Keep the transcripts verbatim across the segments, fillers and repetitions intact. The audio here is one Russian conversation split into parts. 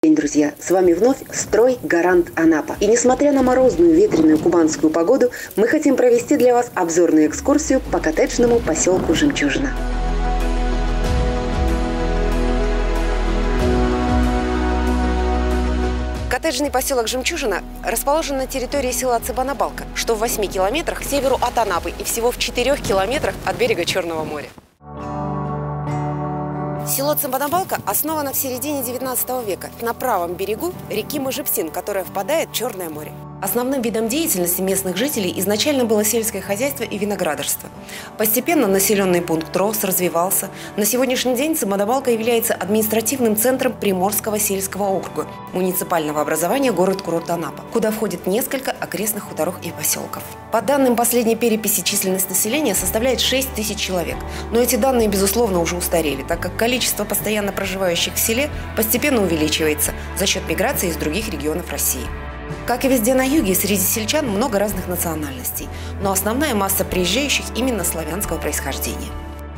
День, друзья! С вами вновь «Стройгарант Анапа». И несмотря на морозную, ветреную кубанскую погоду, мы хотим провести для вас обзорную экскурсию по коттеджному поселку Жемчужина. Коттеджный поселок Жемчужина расположен на территории села Цыбанабалка, что в восьми километрах к северу от Анапы и всего в четырёх километрах от берега Черного моря. Село Цыбанабалка основано в середине девятнадцатого века на правом берегу реки Можепсин, которая впадает в Черное море. Основным видом деятельности местных жителей изначально было сельское хозяйство и виноградарство. Постепенно населенный пункт рос, развивался. На сегодняшний день Цыбанабалка является административным центром Приморского сельского округа, муниципального образования город-курорт Анапа, куда входит несколько окрестных хуторов и поселков. По данным последней переписи, численность населения составляет шесть тысяч человек. Но эти данные, безусловно, уже устарели, так как количество постоянно проживающих в селе постепенно увеличивается за счет миграции из других регионов России. Как и везде на юге, среди сельчан много разных национальностей, но основная масса приезжающих именно славянского происхождения.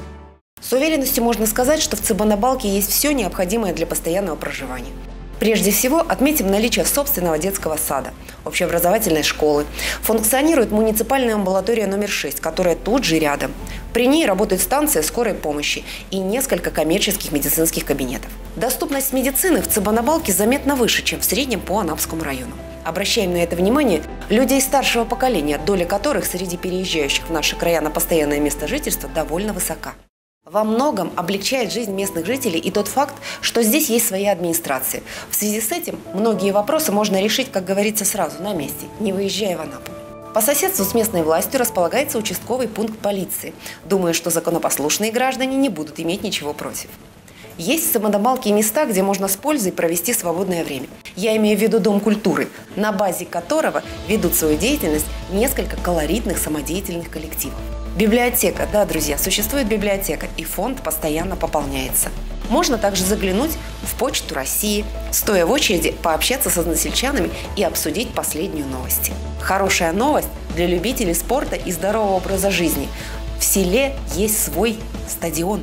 С уверенностью можно сказать, что в Цыбанабалке есть все необходимое для постоянного проживания. Прежде всего, отметим наличие собственного детского сада, общеобразовательной школы. Функционирует муниципальная амбулатория номер шесть, которая тут же рядом. При ней работает станция скорой помощи и несколько коммерческих медицинских кабинетов. Доступность медицины в Цыбанабалке заметно выше, чем в среднем по Анапскому району. Обращаем на это внимание людей старшего поколения, доля которых среди переезжающих в наши края на постоянное место жительства довольно высока. Во многом облегчает жизнь местных жителей и тот факт, что здесь есть своя администрация. В связи с этим многие вопросы можно решить, как говорится, сразу на месте, не выезжая в Анапу. По соседству с местной властью располагается участковый пункт полиции. Думаю, что законопослушные граждане не будут иметь ничего против. Есть в Цыбанабалке места, где можно с пользой провести свободное время. Я имею в виду Дом культуры, на базе которого ведут свою деятельность несколько колоритных самодеятельных коллективов. Библиотека. Да, друзья, существует библиотека, и фонд постоянно пополняется. Можно также заглянуть в Почту России, стоя в очереди, пообщаться с односельчанами и обсудить последние новости. Хорошая новость для любителей спорта и здорового образа жизни. В селе есть свой стадион.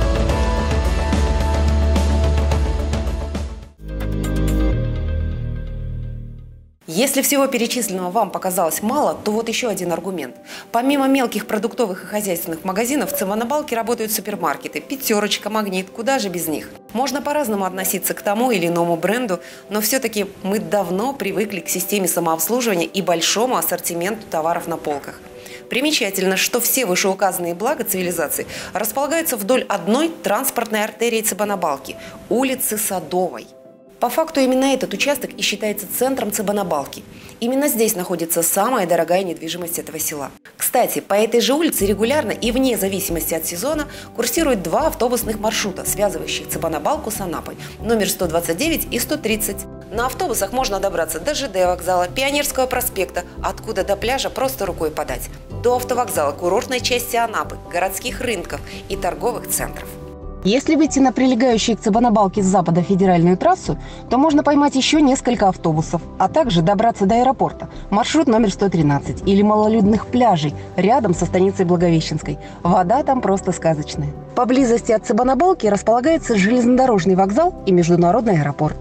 Если всего перечисленного вам показалось мало, то вот еще один аргумент. Помимо мелких продуктовых и хозяйственных магазинов, в Цыбанабалке работают супермаркеты, «Пятерочка», «Магнит», куда же без них. Можно по-разному относиться к тому или иному бренду, но все-таки мы давно привыкли к системе самообслуживания и большому ассортименту товаров на полках. Примечательно, что все вышеуказанные блага цивилизации располагаются вдоль одной транспортной артерии Цыбанабалки – улицы Садовой. По факту именно этот участок и считается центром Цыбанабалки. Именно здесь находится самая дорогая недвижимость этого села. Кстати, по этой же улице регулярно и вне зависимости от сезона курсируют два автобусных маршрута, связывающих Цыбанабалку с Анапой, номер сто двадцать девять и сто тридцать. На автобусах можно добраться до ЖД вокзала, Пионерского проспекта, откуда до пляжа просто рукой подать, до автовокзала, курортной части Анапы, городских рынков и торговых центров. Если выйти на прилегающую к Цыбанабалке с запада федеральную трассу, то можно поймать еще несколько автобусов, а также добраться до аэропорта, маршрут номер сто тринадцать, или малолюдных пляжей рядом со станицей Благовещенской. Вода там просто сказочная. Поблизости от Цыбанабалки располагается железнодорожный вокзал и международный аэропорт.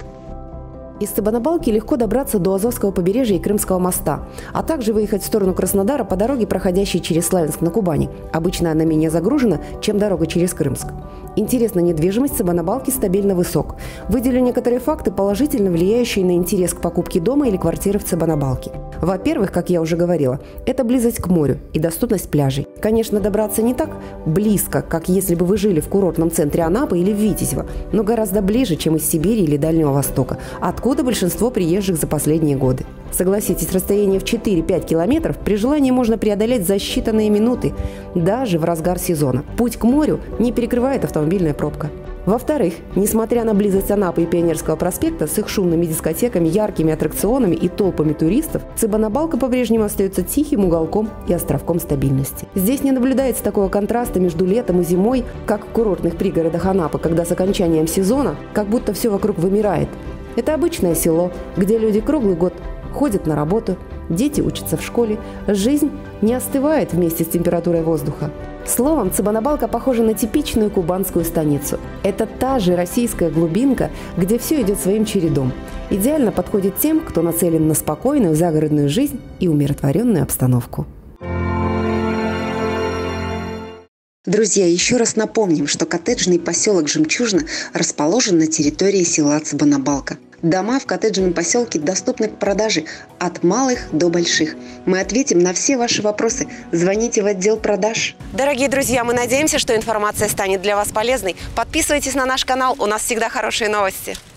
Из Цыбанабалки легко добраться до Азовского побережья и Крымского моста, а также выехать в сторону Краснодара по дороге, проходящей через Славянск на Кубани. Обычно она менее загружена, чем дорога через Крымск. Интерес на недвижимость Цыбанабалки стабильно высок. Выделю некоторые факты, положительно влияющие на интерес к покупке дома или квартиры в Цыбанабалке. Во-первых, как я уже говорила, это близость к морю и доступность пляжей. Конечно, добраться не так близко, как если бы вы жили в курортном центре Анапы или в Витязево, но гораздо ближе, чем из Сибири или Дальнего Востока, откуда большинство приезжих за последние годы. Согласитесь, расстояние в четыре-пять километров при желании можно преодолеть за считанные минуты, даже в разгар сезона. Путь к морю не перекрывает автомобильная пробка. Во-вторых, несмотря на близость Анапы и Пионерского проспекта с их шумными дискотеками, яркими аттракционами и толпами туристов, Цыбанабалка по-прежнему остается тихим уголком и островком стабильности. Здесь не наблюдается такого контраста между летом и зимой, как в курортных пригородах Анапы, когда с окончанием сезона как будто все вокруг вымирает. Это обычное село, где люди круглый год ходят на работу, дети учатся в школе, жизнь не остывает вместе с температурой воздуха. Словом, Цыбанабалка похожа на типичную кубанскую станицу. Это та же российская глубинка, где все идет своим чередом. Идеально подходит тем, кто нацелен на спокойную загородную жизнь и умиротворенную обстановку. Друзья, еще раз напомним, что коттеджный поселок Жемчужина расположен на территории села Цыбанабалка. Дома в коттеджном поселке доступны к продаже от малых до больших. Мы ответим на все ваши вопросы. Звоните в отдел продаж. Дорогие друзья, мы надеемся, что информация станет для вас полезной. Подписывайтесь на наш канал, у нас всегда хорошие новости.